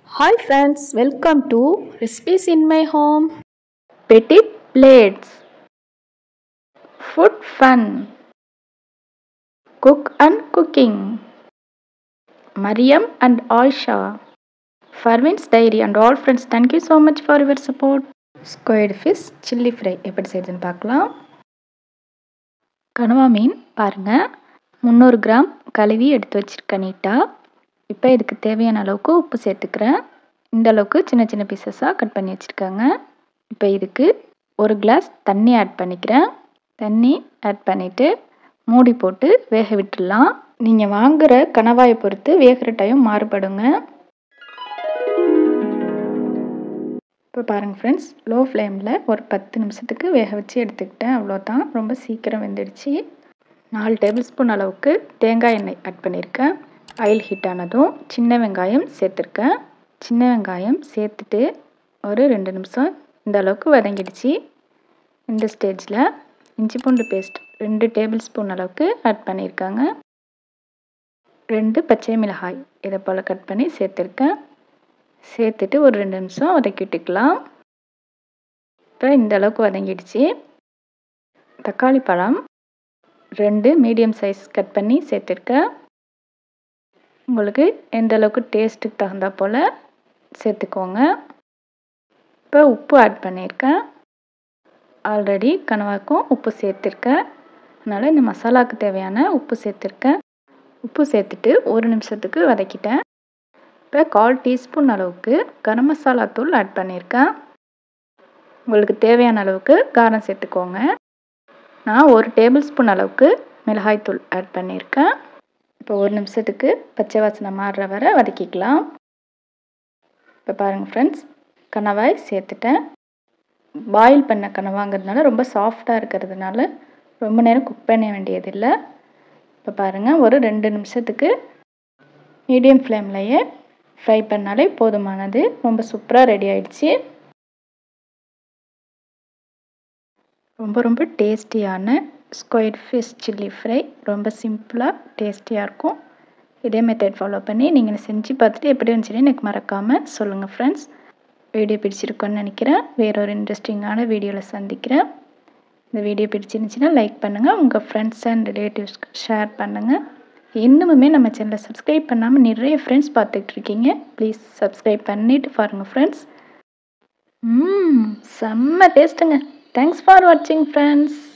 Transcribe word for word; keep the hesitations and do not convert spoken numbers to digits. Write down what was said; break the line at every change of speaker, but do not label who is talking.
Hi friends, welcome to Recipes in My Home. Petit plates, food fun, cook and cooking. Mariam and Aisha, Farvin's diary and all friends, thank you so much for your support. Squid fish chilli fry எப்படி செய்யுதுன்னு பார்க்கலாம். கனவா மீன் பாருங்க, முந்நூறு gram கழுவி எடுத்து வச்சிருக்கேன் நீட்டாக. இப்போ இதுக்கு தேவையான அளவுக்கு உப்பு சேர்த்துக்கிறேன். இந்த அளவுக்கு சின்ன சின்ன பீசஸாக கட் பண்ணி வச்சுருக்காங்க. இப்போ இதுக்கு ஒரு கிளாஸ் தண்ணி ஆட் பண்ணிக்கிறேன். தண்ணி ஆட் பண்ணிவிட்டு மூடி போட்டு வேக விட்டுடலாம். நீங்கள் வாங்குகிற கணவாயை பொறுத்து வேகிற டைம் மாறுபடுங்க. இப்போ பாருங்கள் ஃப்ரெண்ட்ஸ், லோ ஃப்ளேமில் ஒரு பத்து நிமிஷத்துக்கு வேக வச்சு எடுத்துக்கிட்டேன். அவ்வளோதான், ரொம்ப சீக்கிரம் வெந்துடுச்சு. நாலு டேபிள் ஸ்பூன் அளவுக்கு தேங்காய் எண்ணெய் ஆட் பண்ணியிருக்கேன். ஆயில் ஹீட் ஆனதும் சின்ன வெங்காயம் சேர்த்துருக்கேன். சின்ன வெங்காயம் சேர்த்துட்டு ஒரு ரெண்டு நிமிஷம் இந்த அளவுக்கு வதங்கிடுச்சு. இந்த ஸ்டேஜில் இஞ்சி பூண்டு பேஸ்ட் ரெண்டு டேபிள் ஸ்பூன் அளவுக்கு ஆட் பண்ணியிருக்காங்க. ரெண்டு பச்சை மிளகாய் இதை போல் கட் பண்ணி சேர்த்துருக்கேன். சேர்த்துட்டு ஒரு ரெண்டு நிமிஷம் வதக்கிட்டுக்கலாம். இப்போ இந்த அளவுக்கு வதங்கிடுச்சு. தக்காளி பழம் ரெண்டு மீடியம் சைஸ் கட் பண்ணி சேர்த்துருக்கேன். உங்களுக்கு எந்த அளவுக்கு டேஸ்ட்டுக்கு தகுந்தா போல் சேர்த்துக்கோங்க. இப்போ உப்பு ஆட் பண்ணியிருக்கேன். ஆல்ரெடி கனவாக்கும் உப்பு சேர்த்துருக்கேன், அதனால் இந்த மசாலாவுக்கு தேவையான உப்பு சேர்த்துருக்கேன். உப்பு சேர்த்துட்டு ஒரு நிமிஷத்துக்கு வதக்கிட்டேன். இப்போ கால் டீஸ்பூன் அளவுக்கு கரம் மசாலா தூள் ஆட் பண்ணியிருக்கேன். உங்களுக்கு தேவையான அளவுக்கு காரம் சேர்த்துக்கோங்க. நான் ஒரு டேபிள் ஸ்பூன் அளவுக்கு மிளகாய் தூள் ஆட் பண்ணியிருக்கேன். இப்போ ஒரு நிமிஷத்துக்கு பச்சை வாசனை மாறுற வரை வதக்கிக்கலாம். இப்போ பாருங்கள் ஃப்ரெண்ட்ஸ், கணவாய் சேர்த்துட்டேன். பாயில் பண்ண கனவாங்கிறதுனால ரொம்ப சாஃப்டாக இருக்கிறதுனால ரொம்ப நேரம் குக் பண்ண வேண்டியதில்லை. இப்போ பாருங்கள், ஒரு ரெண்டு நிமிஷத்துக்கு மீடியம் ஃப்ளேம்லையே ஃப்ரை பண்ணாலே போதுமானது. ரொம்ப சூப்பராக ரெடி ஆயிடுச்சு. ரொம்ப ரொம்ப டேஸ்டியான ஸ்குவைட் ஃபிஷ் சில்லி ஃப்ரை ரொம்ப சிம்பிளாக டேஸ்டியாக இருக்கும். இதே மெத்தட் ஃபாலோ பண்ணி நீங்கள் செஞ்சு பார்த்துட்டு எப்படி இருந்துச்சுன்னு எனக்கு மறக்காமல் சொல்லுங்கள் ஃப்ரெண்ட்ஸ். வீடியோ பிடிச்சிருக்கோன்னு நினைக்கிறேன். வேறொரு இன்ட்ரெஸ்டிங்கான வீடியோவில் சந்திக்கிறேன். இந்த வீடியோ பிடிச்சிருந்துச்சின்னா லைக் பண்ணுங்கள், உங்கள் ஃப்ரெண்ட்ஸ் அண்ட் ரிலேட்டிவ்ஸ்க்கு ஷேர் பண்ணுங்கள். இன்னுமே நம்ம சேனலை சப்ஸ்கிரைப் பண்ணாமல் நிறைய ஃப்ரெண்ட்ஸ் பார்த்துட்டு இருக்கீங்க. ப்ளீஸ் சப்ஸ்கிரைப் பண்ணிவிட்டு பாருங்கள் ஃப்ரெண்ட்ஸ். ம் செம்ம டேஸ்ட்டுங்க. தேங்க்ஸ் ஃபார் வாட்சிங் ஃப்ரெண்ட்ஸ்.